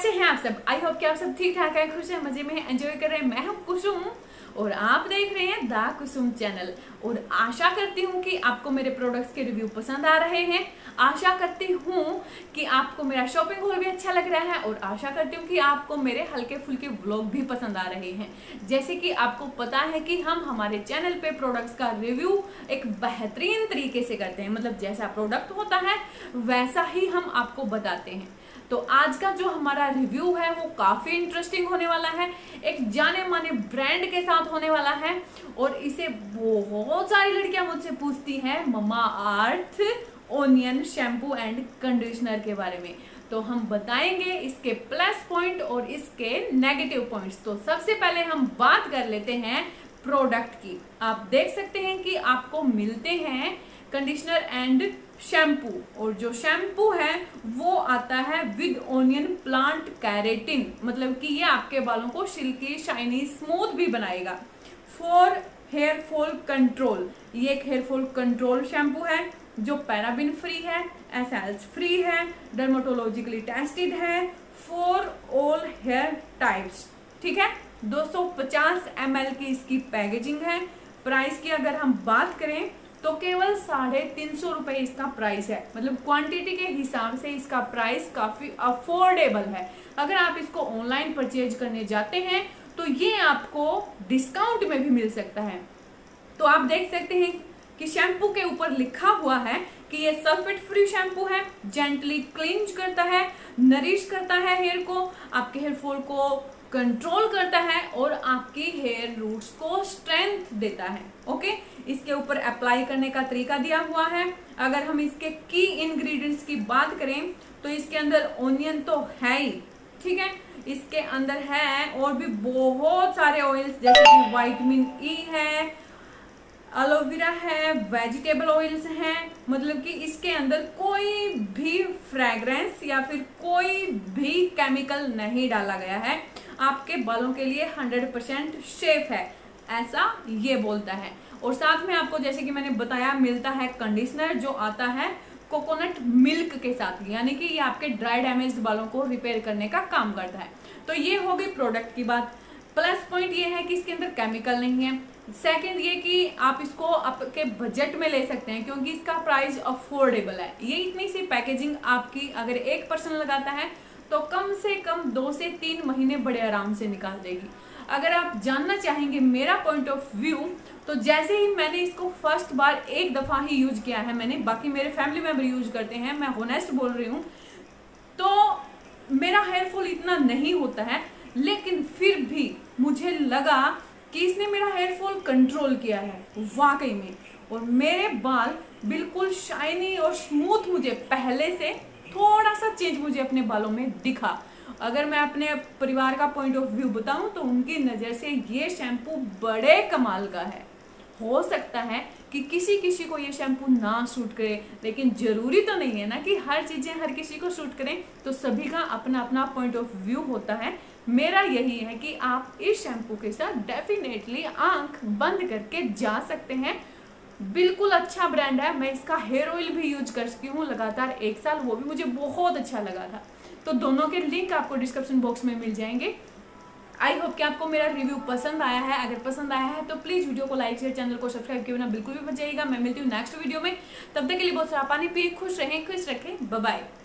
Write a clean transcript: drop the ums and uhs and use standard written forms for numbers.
कैसे हैं आप सब? आई होप कि आप सब ठीक ठाक है, खुश है, मजे में है, एंजॉय कर रहे हैं। मैं हूं कुसुम और आप देख रहे हैं द कुसुम चैनल। और आशा करती हूँ कि आपको मेरे प्रोडक्ट्स के रिव्यू पसंद आ रहे हैं। आशा करती हूँ कि आपको मेरा शॉपिंग हॉल भी अच्छा लग रहा है और आशा करती हूँ कि आपको मेरे हल्के फुल्के व्लॉग भी पसंद आ रहे हैं। जैसे कि आपको पता है कि हम हमारे चैनल पे प्रोडक्ट्स का रिव्यू एक बेहतरीन तरीके से करते हैं, मतलब जैसा प्रोडक्ट होता है वैसा ही हम आपको बताते हैं। तो आज का जो हमारा रिव्यू है वो काफी इंटरेस्टिंग होने वाला है, एक जाने माने ब्रांड के साथ होने वाला है। और इसे बहुत सारी लड़कियां मुझसे पूछती हैं Mamaearth onion shampoo and conditioner के बारे में। तो हम बताएंगे इसके प्लस पॉइंट और इसके नेगेटिव पॉइंट्स। तो सबसे पहले हम बात कर लेते हैं प्रोडक्ट की। आप देख सकते हैं कि आपको मिलते हैं कंडीशनर एंड शैम्पू, और जो शैम्पू है वो आता है विद ओनियन प्लांट कैरेटिन, मतलब कि ये आपके बालों को सिल्की शाइनी स्मूथ भी बनाएगा। फॉर हेयर फॉल कंट्रोल, ये एक हेयर फॉल कंट्रोल शैम्पू है जो पैराबिन फ्री है, एसएल्स फ्री है, डर्मेटोलॉजिकली टेस्टेड है, फॉर ऑल हेयर टाइप्स। ठीक है, 250 ml की इसकी पैकेजिंग है। प्राइस की अगर हम बात करें तो केवल 350 रुपए इसका प्राइस है, मतलब क्वांटिटी के हिसाब से इसका प्राइस काफी अफोर्डेबल है। अगर आप इसको ऑनलाइन परचेज करने जाते हैं तो ये आपको डिस्काउंट में भी मिल सकता है। तो आप देख सकते हैं कि शैम्पू के ऊपर लिखा हुआ है कि ये सल्फेट फ्री शैम्पू है, जेंटली क्लींज करता है, नरिश करता है हेयर को, आपके हेयर फॉल को कंट्रोल करता है और आपकी हेयर रूट्स को स्ट्रेंथ देता है। ओके, इसके ऊपर अप्लाई करने का तरीका दिया हुआ है। अगर हम इसके की इंग्रेडिएंट्स की बात करें तो इसके अंदर ओनियन तो है ही, ठीक है, इसके अंदर है और भी बहुत सारे ऑयल्स जैसे कि विटामिन ई है, एलोवेरा है, वेजिटेबल ऑयल्स हैं, मतलब कि इसके अंदर कोई भी फ्रेग्रेंस या फिर कोई भी केमिकल नहीं डाला गया है। आपके बालों के लिए 100% सेफ है, ऐसा ये बोलता है। और साथ में आपको जैसे कि मैंने बताया मिलता है कंडीशनर जो आता है कोकोनट मिल्क के साथ, यानी कि ये आपके ड्राई डैमेज्ड बालों को रिपेयर करने का काम करता है। तो ये हो गई प्रोडक्ट की बात। प्लस पॉइंट ये है कि इसके अंदर केमिकल नहीं है। सेकंड ये कि आप इसको आपके बजट में ले सकते हैं क्योंकि इसका प्राइस अफोर्डेबल है। ये इतनी सी पैकेजिंग आपकी अगर एक पर्सन लगाता है तो कम से कम 2 से 3 महीने बड़े आराम से निकाल देगी। अगर आप जानना चाहेंगे मेरा पॉइंट ऑफ व्यू, तो जैसे ही मैंने इसको फर्स्ट बार एक दफा ही यूज किया है मैंने, बाकी मेरे फैमिली मेंबर यूज करते हैं, मैं होनेस्ट बोल रही हूँ, तो मेरा हेयर फॉल इतना नहीं होता है, लेकिन फिर भी मुझे लगा कि इसने मेरा हेयर फॉल कंट्रोल किया है वाकई में। और मेरे बाल बिल्कुल शाइनी और स्मूथ, मुझे पहले से थोड़ा सा चेंज मुझे अपने बालों में दिखा। अगर मैं अपने परिवार का पॉइंट ऑफ व्यू बताऊं तो उनकी नजर से ये शैम्पू बड़े कमाल का है। हो सकता है कि किसी किसी को ये शैम्पू ना सूट करे, लेकिन जरूरी तो नहीं है ना कि हर चीजें हर किसी को सूट करें। तो सभी का अपना अपना पॉइंट ऑफ व्यू होता है। मेरा यही है कि आप इस शैम्पू के साथ डेफिनेटली आंख बंद करके जा सकते हैं। बिल्कुल अच्छा ब्रांड है। मैं इसका हेयर ऑयल भी यूज कर चुकी हूँ लगातार 1 साल, वो भी मुझे बहुत अच्छा लगा था। तो दोनों के लिंक आपको डिस्क्रिप्शन बॉक्स में मिल जाएंगे। आई होप कि आपको मेरा रिव्यू पसंद आया है। अगर पसंद आया है तो प्लीज वीडियो को लाइक शेयर, चैनल को सब्सक्राइब किए बिना बिल्कुल भी मत जाइएगा। मैं मिलती हूँ नेक्स्ट वीडियो में, तब तक के लिए बहुत सारा पानी पिए, खुश रहें, खुश रखें, बाय बाय।